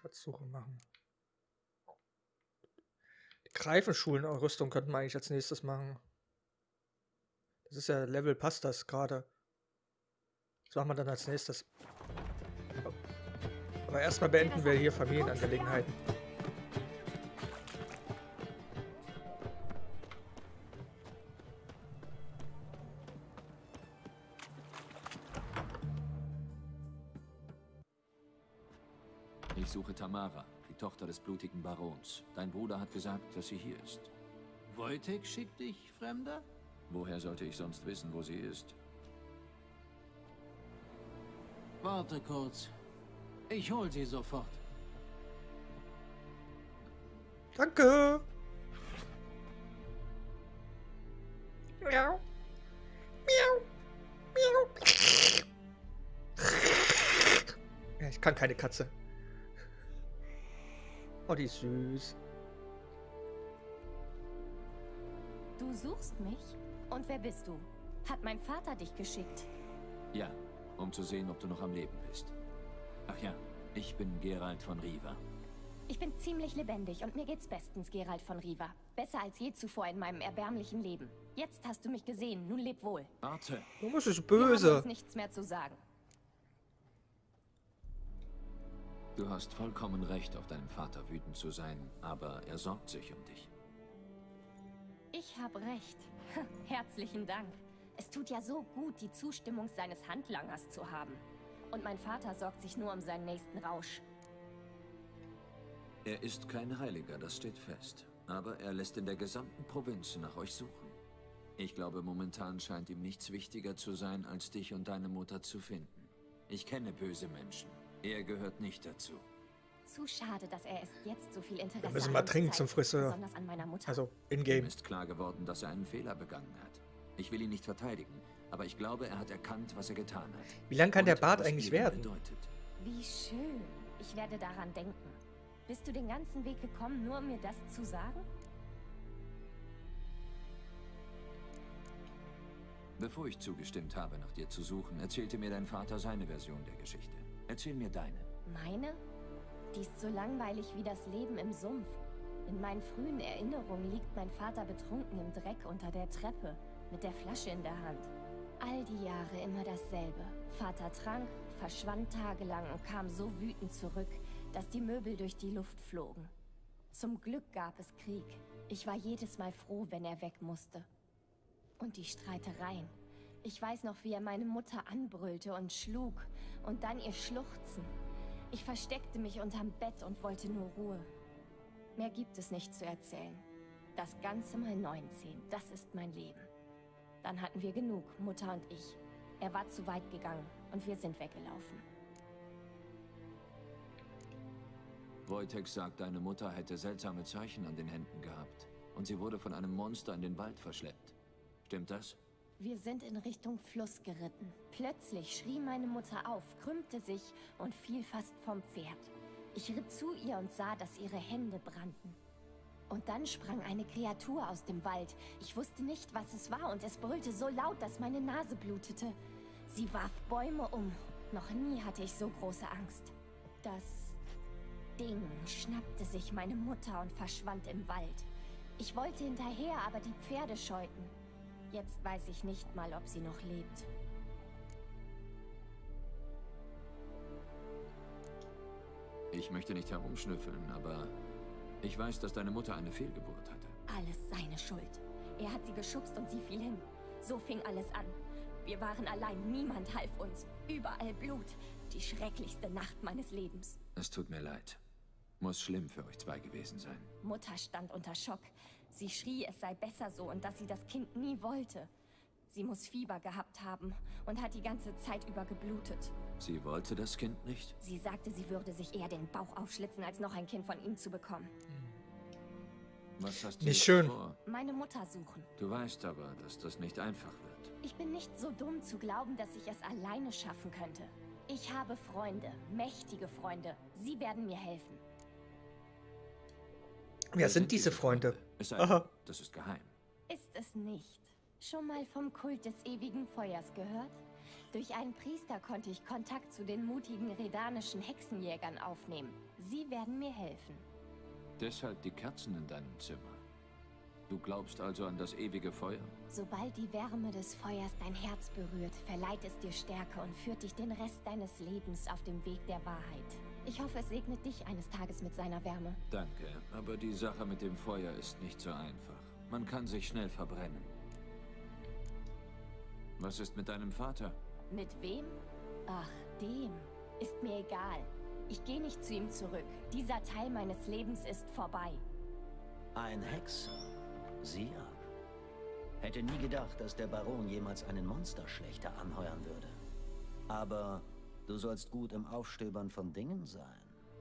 Schatzsuche machen. Die Greifenschulen-Rüstung könnten wir eigentlich als nächstes machen. Das ist ja Level, passt das gerade. Das machen wir dann als nächstes. Aber erstmal beenden wir hier Familienangelegenheiten. Ich suche Tamara, die Tochter des blutigen Barons. Dein Bruder hat gesagt, dass sie hier ist. Wojtek schickt dich, Fremder? Woher sollte ich sonst wissen, wo sie ist? Warte kurz. Ich hol sie sofort. Danke! Miau. Miau. Miau. Ja, ich kann keine Katze. Oh, die ist süß. Du suchst mich? Und wer bist du? Hat mein Vater dich geschickt? Ja, um zu sehen, ob du noch am Leben bist. Ach ja, ich bin Geralt von Riva. Ich bin ziemlich lebendig und mir geht's bestens, Geralt von Riva. Besser als je zuvor in meinem erbärmlichen Leben. Jetzt hast du mich gesehen, nun leb wohl. Warte! Du bist Wir haben böse. uns nichts mehr zu sagen. Du hast vollkommen recht, auf deinen Vater wütend zu sein, aber er sorgt sich um dich. Ich habe recht. Herzlichen Dank. Es tut ja so gut, die Zustimmung seines Handlangers zu haben. Und mein Vater sorgt sich nur um seinen nächsten Rausch. Er ist kein Heiliger, das steht fest. Aber er lässt in der gesamten Provinz nach euch suchen. Ich glaube, momentan scheint ihm nichts wichtiger zu sein, als dich und deine Mutter zu finden. Ich kenne böse Menschen. Er gehört nicht dazu. Zu schade, dass er erst jetzt so viel Interesse Wir müssen an mal uns trinken zeigt, zum Friseur. besonders an meiner Mutter. Also, Ihm in-game. ist klar geworden, dass er einen Fehler begangen hat. Ich will ihn nicht verteidigen, aber ich glaube, er hat erkannt, was er getan hat. Wie lang kann der Und Bart was eigentlich Leben werden? bedeutet. Wie schön. Ich werde daran denken. Bist du den ganzen Weg gekommen, nur um mir das zu sagen? Bevor ich zugestimmt habe, nach dir zu suchen, erzählte mir dein Vater seine Version der Geschichte. Erzähl mir deine. Meine? Die ist so langweilig wie das Leben im Sumpf. In meinen frühen Erinnerungen liegt mein Vater betrunken im Dreck unter der Treppe, mit der Flasche in der Hand. All die Jahre immer dasselbe. Vater trank, verschwand tagelang und kam so wütend zurück, dass die Möbel durch die Luft flogen. Zum Glück gab es Krieg. Ich war jedes Mal froh, wenn er weg musste. Und die Streitereien. Ich weiß noch, wie er meine Mutter anbrüllte und schlug und dann ihr Schluchzen. Ich versteckte mich unterm Bett und wollte nur Ruhe. Mehr gibt es nicht zu erzählen. Das Ganze mal 19, das ist mein Leben. Dann hatten wir genug, Mutter und ich. Er war zu weit gegangen und wir sind weggelaufen. Wojtek sagt, deine Mutter hätte seltsame Zeichen an den Händen gehabt. Und sie wurde von einem Monster in den Wald verschleppt. Stimmt das? Wir sind in Richtung Fluss geritten. Plötzlich schrie meine Mutter auf, krümmte sich und fiel fast vom Pferd. Ich ritt zu ihr und sah, dass ihre Hände brannten. Und dann sprang eine Kreatur aus dem Wald. Ich wusste nicht, was es war und es brüllte so laut, dass meine Nase blutete. Sie warf Bäume um. Noch nie hatte ich so große Angst. Das Ding schnappte sich meine Mutter und verschwand im Wald. Ich wollte hinterher, aber die Pferde scheuten. Jetzt weiß ich nicht mal, ob sie noch lebt. Ich möchte nicht herumschnüffeln, aber ich weiß, dass deine Mutter eine Fehlgeburt hatte. Alles seine Schuld. Er hat sie geschubst und sie fiel hin. So fing alles an. Wir waren allein, niemand half uns. Überall Blut. Die schrecklichste Nacht meines Lebens. Es tut mir leid. Muss schlimm für euch zwei gewesen sein. Mutter stand unter Schock. Sie schrie, es sei besser so und dass sie das Kind nie wollte. Sie muss Fieber gehabt haben und hat die ganze Zeit über geblutet. Sie wollte das Kind nicht? Sie sagte, sie würde sich eher den Bauch aufschlitzen, als noch ein Kind von ihm zu bekommen. Was hast du Nicht jetzt schön. vor? Meine Mutter suchen. Du weißt aber, dass das nicht einfach wird. Ich bin nicht so dumm zu glauben, dass ich es alleine schaffen könnte. Ich habe Freunde, mächtige Freunde. Sie werden mir helfen. Wer sind diese Freunde? Es sei Aha. denn, das ist geheim. Ist es nicht. Schon mal vom Kult des ewigen Feuers gehört? Durch einen Priester konnte ich Kontakt zu den mutigen redanischen Hexenjägern aufnehmen. Sie werden mir helfen. Deshalb die Kerzen in deinem Zimmer. Du glaubst also an das ewige Feuer? Sobald die Wärme des Feuers dein Herz berührt, verleiht es dir Stärke und führt dich den Rest deines Lebens auf dem Weg der Wahrheit. Ich hoffe, es segnet dich eines Tages mit seiner Wärme. Danke, aber die Sache mit dem Feuer ist nicht so einfach. Man kann sich schnell verbrennen. Was ist mit deinem Vater? Mit wem? Ach, dem. Ist mir egal. Ich gehe nicht zu ihm zurück. Dieser Teil meines Lebens ist vorbei. Ein Hexer? Sieh an. Hätte nie gedacht, dass der Baron jemals einen Monsterschlechter anheuern würde. Aber du sollst gut im Aufstöbern von Dingen sein.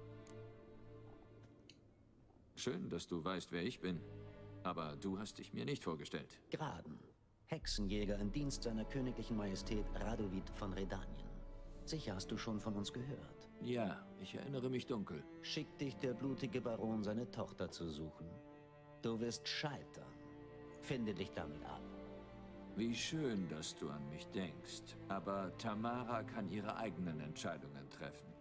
Schön, dass du weißt, wer ich bin. Aber du hast dich mir nicht vorgestellt. Graden. Hexenjäger im Dienst seiner königlichen Majestät Radovid von Redanien. Sicher hast du schon von uns gehört. Ja, ich erinnere mich dunkel. Schickt dich der blutige Baron, seine Tochter zu suchen. Du wirst scheitern. Finde dich damit ab. Wie schön, dass du an mich denkst. Aber Tamara kann ihre eigenen Entscheidungen treffen.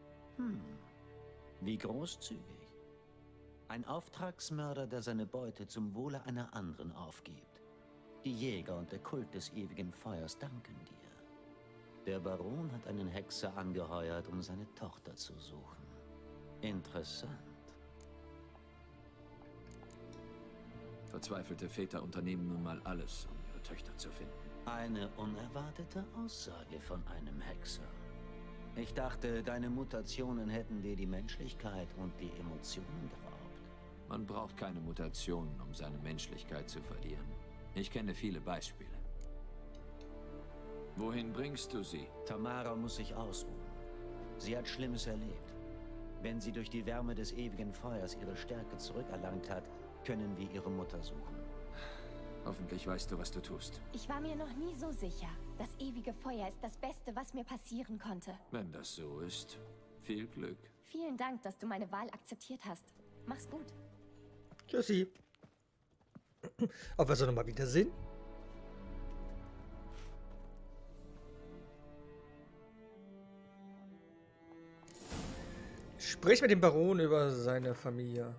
Wie großzügig. Ein Auftragsmörder, der seine Beute zum Wohle einer anderen aufgibt. Die Jäger und der Kult des ewigen Feuers danken dir. Der Baron hat einen Hexer angeheuert, um seine Tochter zu suchen. Interessant. Verzweifelte Väter unternehmen nun mal alles, um ihre Töchter zu finden. Eine unerwartete Aussage von einem Hexer. Ich dachte, deine Mutationen hätten dir die Menschlichkeit und die Emotionen geraubt. Man braucht keine Mutationen, um seine Menschlichkeit zu verlieren. Ich kenne viele Beispiele. Wohin bringst du sie? Tamara muss sich ausruhen. Sie hat Schlimmes erlebt. Wenn sie durch die Wärme des ewigen Feuers ihre Stärke zurückerlangt hat, können wir ihre Mutter suchen. Hoffentlich weißt du, was du tust. Ich war mir noch nie so sicher. Das ewige Feuer ist das Beste, was mir passieren konnte. Wenn das so ist, viel Glück. Vielen Dank, dass du meine Wahl akzeptiert hast. Mach's gut. Tschüssi. Ob wir so nochmal wiedersehen? Sprich mit dem Baron über seine Familie.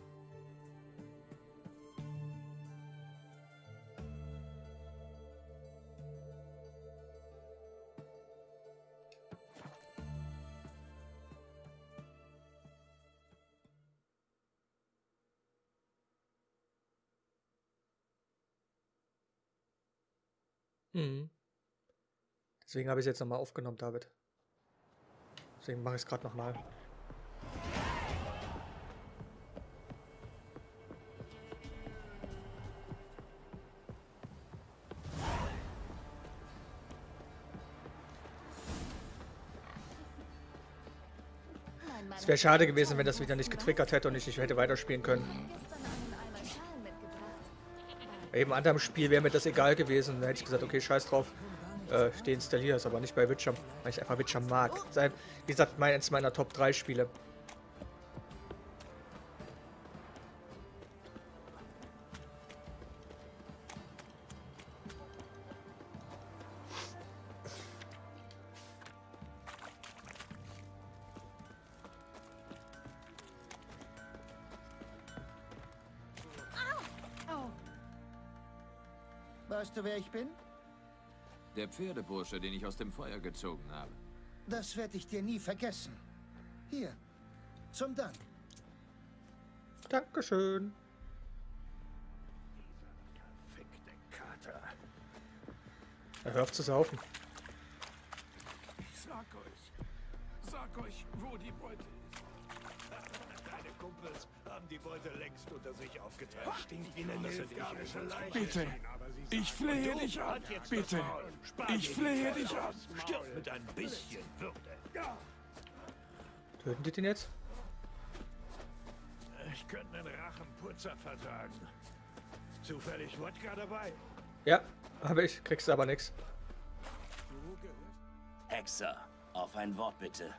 Deswegen habe ich es jetzt nochmal aufgenommen, David. Deswegen mache ich es gerade nochmal. Es wäre schade gewesen, wenn das wieder nicht getriggert hätte und ich nicht hätte weiterspielen können. Bei jedem anderen Spiel wäre mir das egal gewesen. Da hätte ich gesagt, okay, scheiß drauf. Ich deinstalliere es, aber nicht bei Witcher, weil ich einfach Witcher mag. Wie gesagt, eins meiner Top 3 Spiele. Weißt du, wer ich bin? Der Pferdebursche, den ich aus dem Feuer gezogen habe. Das werde ich dir nie vergessen. Hier, zum Dank. Dankeschön. Fickte Kater. Hör auf zu saufen. Ich sag euch, wo die Beute ist. Deine Kumpels haben die Beute längst unter sich aufgeteilt. Stinkt wie eine nilfgaardische Leiche. Bitte, ich flehe dich an. Bitte, ich flehe dich an. Stirb mit ein bisschen Würde. Töten die den jetzt? Ich könnte einen Rachenputzer vertragen. Zufällig Wodka dabei? Ja, habe ich. Kriegst du aber nichts. Hexer, auf ein Wort bitte.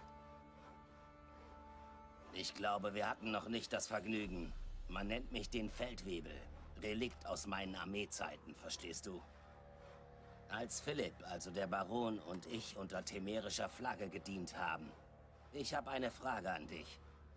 Ich glaube, wir hatten noch nicht das Vergnügen. Man nennt mich den Feldwebel. Relikt aus meinen Armeezeiten, verstehst du? Als Philipp, also der Baron und ich unter temerischer Flagge gedient haben. Ich habe eine Frage an dich.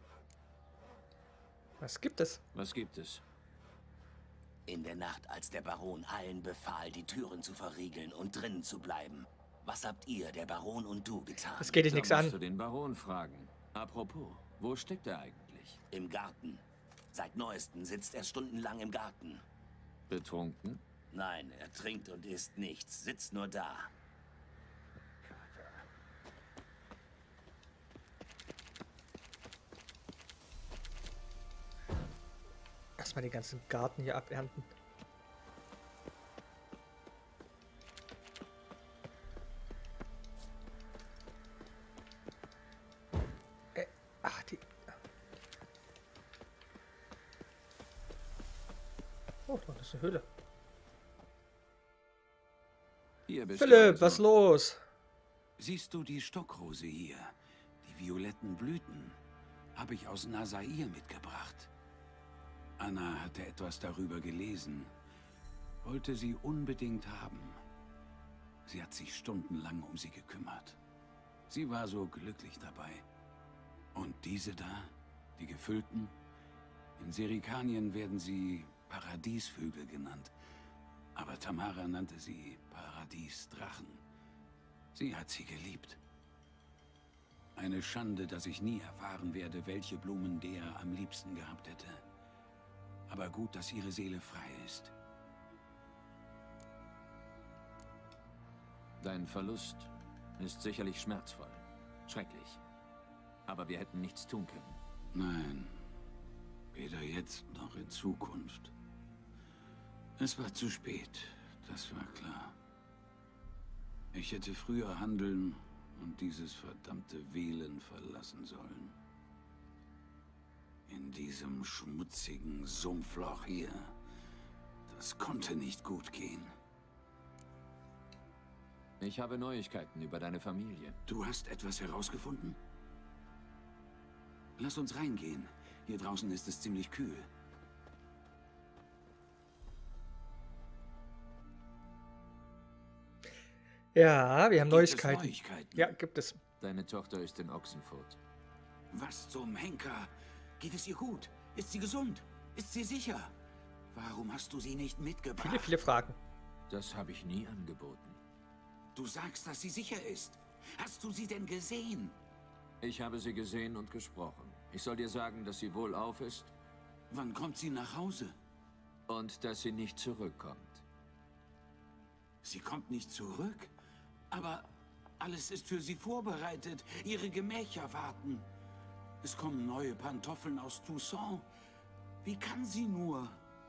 Was gibt es? Was gibt es? In der Nacht, als der Baron allen befahl, die Türen zu verriegeln und drinnen zu bleiben. Was habt ihr, der Baron und du, getan? Das geht dich nichts an. Musst du den Baron fragen. Apropos, wo steckt er eigentlich? Im Garten. Seit Neuestem sitzt er stundenlang im Garten. Betrunken? Nein, er trinkt und isst nichts, sitzt nur da. Erstmal den ganzen Garten hier abernten. Die. Oh, das ist eine Höhle. Hier bist du Philipp, also. was los? Siehst du die Stockrose hier? Die violetten Blüten habe ich aus Nasair mitgebracht. Anna hatte etwas darüber gelesen, wollte sie unbedingt haben. Sie hat sich stundenlang um sie gekümmert. Sie war so glücklich dabei. Und diese da, die gefüllten? In Serikanien werden sie Paradiesvögel genannt. Aber Tamara nannte sie Paradiesdrachen. Sie hat sie geliebt. Eine Schande, dass ich nie erfahren werde, welche Blumen der am liebsten gehabt hätte. Aber gut, dass ihre Seele frei ist. Dein Verlust ist sicherlich schmerzvoll. Schrecklich. Aber wir hätten nichts tun können. Nein, weder jetzt noch in Zukunft. Es war zu spät, das war klar. Ich hätte früher handeln und dieses verdammte Wählen verlassen sollen. In diesem schmutzigen Sumpfloch hier. Das konnte nicht gut gehen. Ich habe Neuigkeiten über deine Familie. Du hast etwas herausgefunden? Lass uns reingehen. Hier draußen ist es ziemlich kühl. Ja, wir haben Neuigkeiten. Neuigkeiten? Ja, gibt es. Deine Tochter ist in Ochsenfurt. Was zum Henker? Geht es ihr gut? Ist sie gesund? Ist sie sicher? Warum hast du sie nicht mitgebracht? Viele, viele Fragen. Das habe ich nie angeboten. Du sagst, dass sie sicher ist. Hast du sie denn gesehen? Ich habe sie gesehen und gesprochen. Ich soll dir sagen, dass sie wohlauf ist. Wann kommt sie nach Hause? Und dass sie nicht zurückkommt. Sie kommt nicht zurück? Aber alles ist für sie vorbereitet. Ihre Gemächer warten. Es kommen neue Pantoffeln aus Toussaint. Wie kann sie nur?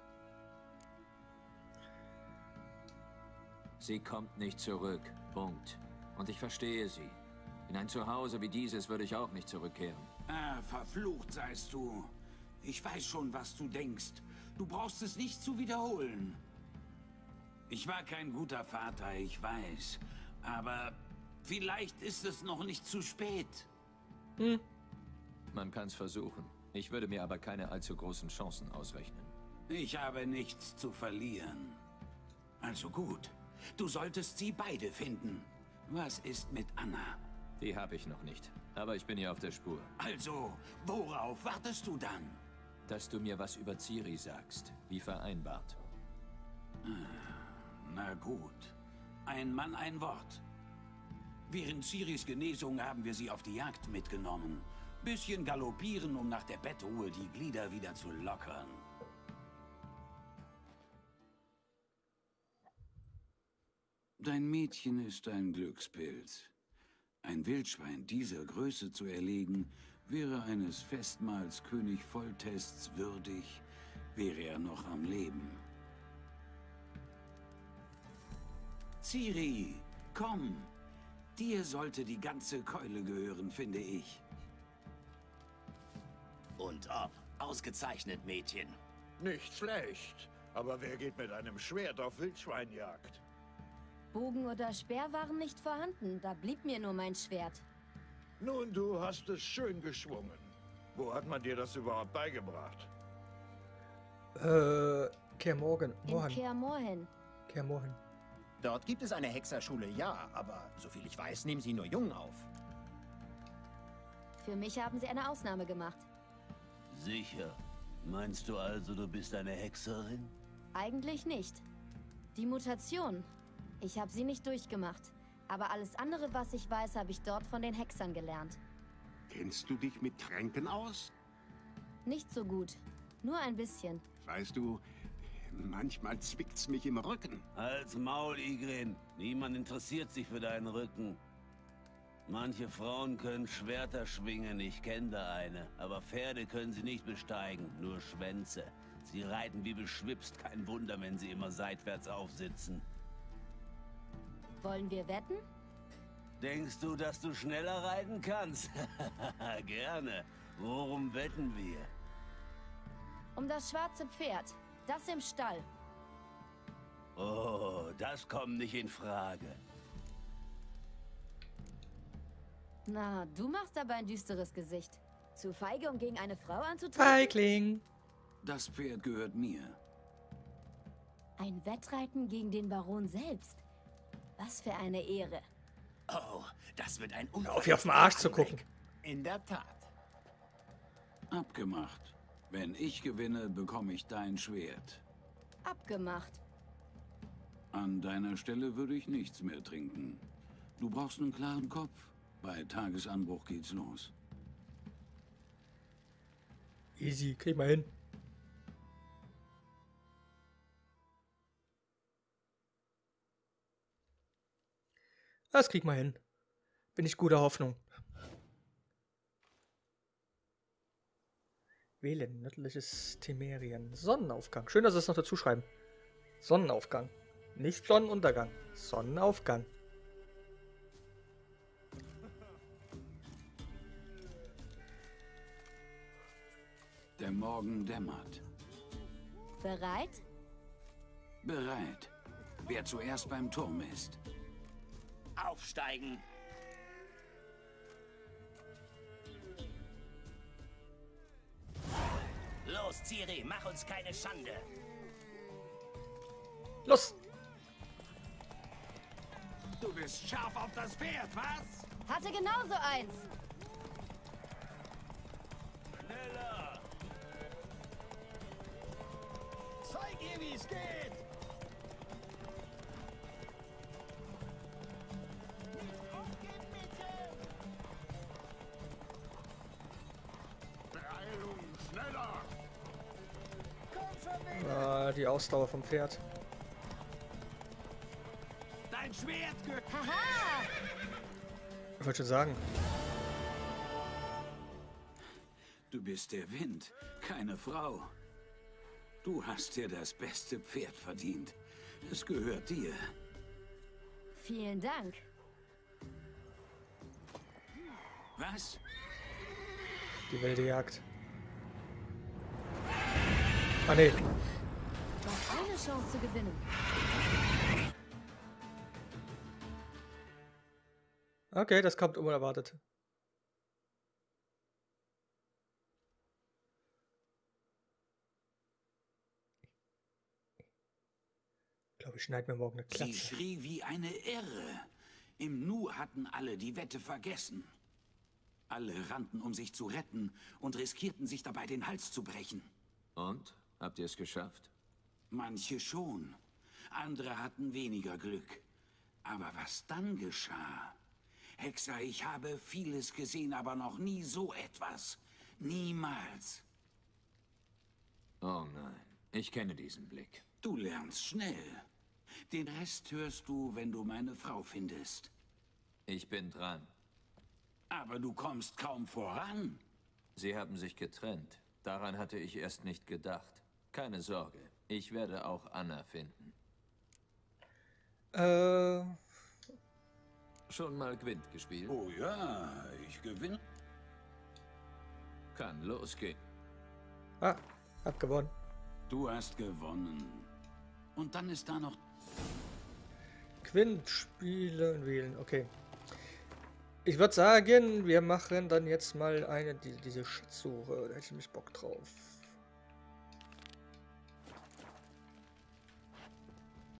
Sie kommt nicht zurück. Punkt. Und ich verstehe sie. In ein Zuhause wie dieses würde ich auch nicht zurückkehren. Ah, verflucht seist du. Ich weiß schon, was du denkst. Du brauchst es nicht zu wiederholen. Ich war kein guter Vater, ich weiß. Aber vielleicht ist es noch nicht zu spät. Man kann es versuchen. Ich würde mir aber keine allzu großen Chancen ausrechnen. Ich habe nichts zu verlieren. Also gut. Du solltest sie beide finden. Was ist mit Anna? Die habe ich noch nicht. Aber ich bin ihr auf der Spur. Also, worauf wartest du dann? Dass du mir was über Ciri sagst, wie vereinbart. Na gut. Ein Mann, ein Wort. Während Ciris Genesung haben wir sie auf die Jagd mitgenommen. Bisschen galoppieren, um nach der Bettruhe die Glieder wieder zu lockern. Dein Mädchen ist ein Glückspilz. Ein Wildschwein dieser Größe zu erlegen, wäre eines Festmahls König Foltests würdig, wäre er noch am Leben. Ciri, komm! Dir sollte die ganze Keule gehören, finde ich. Und ob. Ausgezeichnet, Mädchen. Nicht schlecht. Aber wer geht mit einem Schwert auf Wildschweinjagd? Bogen oder Speer waren nicht vorhanden, da blieb mir nur mein Schwert. Nun, du hast es schön geschwungen. Wo hat man dir das überhaupt beigebracht? Kaer Morhen. In Kaer Morhen. Kaer Morhen. Dort gibt es eine Hexerschule, ja, aber soviel ich weiß, nehmen sie nur Jungen auf. Für mich haben sie eine Ausnahme gemacht. Sicher. Meinst du also, du bist eine Hexerin? Eigentlich nicht. Die Mutation. Ich habe sie nicht durchgemacht. Aber alles andere, was ich weiß, habe ich dort von den Hexern gelernt. Kennst du dich mit Tränken aus? Nicht so gut. Nur ein bisschen. Weißt du, manchmal zwickt's mich im Rücken. Halt's Maul, Ygrin. Niemand interessiert sich für deinen Rücken. Manche Frauen können Schwerter schwingen, ich kenne da eine. Aber Pferde können sie nicht besteigen, nur Schwänze. Sie reiten wie beschwipst, kein Wunder, wenn sie immer seitwärts aufsitzen. Wollen wir wetten? Denkst du, dass du schneller reiten kannst? Gerne. Worum wetten wir? Um das schwarze Pferd. Das im Stall. Oh, das kommt nicht in Frage. Na, du machst aber ein düsteres Gesicht. Zu feige, um gegen eine Frau anzutreten? Feigling! Das Pferd gehört mir. Ein Wettreiten gegen den Baron selbst. Was für eine Ehre. Oh, das wird ein Auf hier auf den Arsch zu gucken. In der Tat. Abgemacht. Wenn ich gewinne, bekomme ich dein Schwert. Abgemacht. An deiner Stelle würde ich nichts mehr trinken. Du brauchst einen klaren Kopf. Bei Tagesanbruch geht's los. Easy, krieg mal hin. Das krieg mal hin. Bin ich guter Hoffnung. Wählen, nördliches Temerien. Sonnenaufgang. Schön, dass Sie es noch dazu schreiben. Sonnenaufgang. Nicht Sonnenuntergang. Sonnenaufgang. Der Morgen dämmert. Bereit? Bereit. Wer zuerst beim Turm ist. Aufsteigen! Los, Ciri, mach uns keine Schande! Los! Du bist scharf auf das Pferd, was? Hatte genauso eins. Schneller! Zeig ihr, wie es geht! Beeilung, schneller! Ah, die Ausdauer vom Pferd. Dein Schwert gehört... Haha! Ich wollte schon sagen. Du bist der Wind, keine Frau. Du hast dir das beste Pferd verdient. Es gehört dir. Vielen Dank. Was? Die wilde Jagd. Ah, nee. Noch eine Chance zu gewinnen. Okay, das kommt unerwartet. Ich glaube, ich schneide mir morgen eine Sie Klappe. schrie wie eine Irre. Im Nu hatten alle die Wette vergessen. Alle rannten, um sich zu retten und riskierten sich dabei, den Hals zu brechen. Und? Habt ihr es geschafft? Manche schon. Andere hatten weniger Glück. Aber was dann geschah? Hexer, ich habe vieles gesehen, aber noch nie so etwas. Niemals. Oh nein, ich kenne diesen Blick. Du lernst schnell. Den Rest hörst du, wenn du meine Frau findest. Ich bin dran. Aber du kommst kaum voran. Sie haben sich getrennt. Daran hatte ich erst nicht gedacht. Keine Sorge, ich werde auch Anna finden. Schon mal Gwent gespielt? Oh ja, ich gewinne. Kann losgehen. Ah, hab gewonnen. Du hast gewonnen. Und dann ist da noch... Gwent spielen, wählen, okay. Ich würde sagen, wir machen dann jetzt mal diese Schatzsuche. Da hätte ich nämlich Bock drauf.